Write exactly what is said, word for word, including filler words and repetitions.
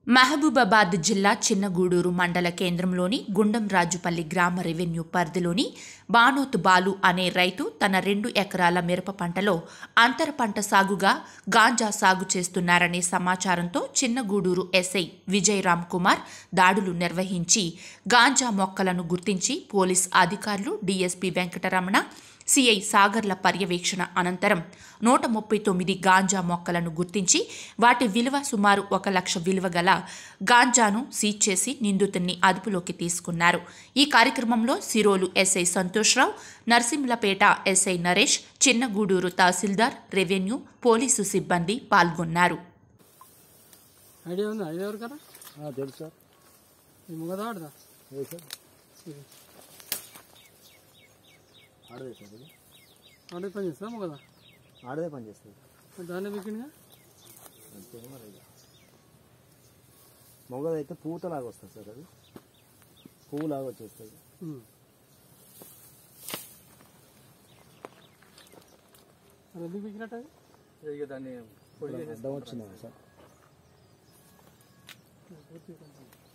మహబూబాబాద్ జిల్లా చిన్నగూడూరు మండల కేంద్రంలోని గుండంరాజుపల్లి గ్రామ రెవెన్యూ పరిధిలోని బానోత్ బాలు అనే రైతు తన రెండు ఎకరాల మిరప పంటలో అంతర పంట సాగుగా గాంజా సాగు చేస్తున్నారనే సమాచారంతో చిన్నగూడూరు ఎస్ఐ విజయ్ రామ్ కుమార్ దాడులు నిర్వహించి గాంజా మొక్కలను గుర్తించి పోలీస్ అధికారులు డీఎస్పీ వెంకటరమణ సిఐ సాగర్ల పర్యవేక్షణ అనంతరం నూట ముప్పై తొమ్మిది గాంజా మొక్కలను గుర్తించి వాటి విలువ సుమారు ఒక లక్ష విలువ గల గాంజాను సీజ్ చేసి నిందితుడిని అదుపులోకి తీసుకున్నారు. ఈ కార్యక్రమంలో సిరోలు ఎస్ఐ సంతోష్రావు, నర్సింలపేట ఎస్ఐ నరేష్, చిన్నగూడూరు తహసీల్దార్, రెవెన్యూ, పోలీసు సిబ్బంది పాల్గొన్నారు. ఆడదే సార్ ఆడదే పని చేస్తాము కదా ఆడదే పని చేస్తుంది దాన్ని వీకెండ్గా అంతే మరి మొగదైతే పూతలాగా వస్తుంది సార్ అది పువ్వులాగా వచ్చేస్తుంది అది ఎందుకు వీకినట్టు అది ఇక దాన్ని అడ్డం వచ్చిందా సార్